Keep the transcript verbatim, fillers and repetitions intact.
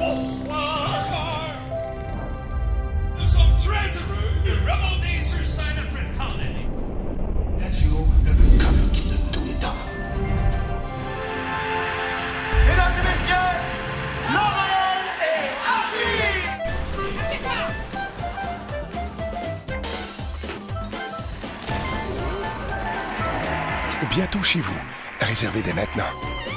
Bonsoir! Nous sommes très heureux de remonter sur scène après tant d'années. La duo ne peut qu'avec de tous les temps. Mesdames et messieurs, Laurel et Harry! C'est quoi? Bientôt chez vous. Réservez dès maintenant.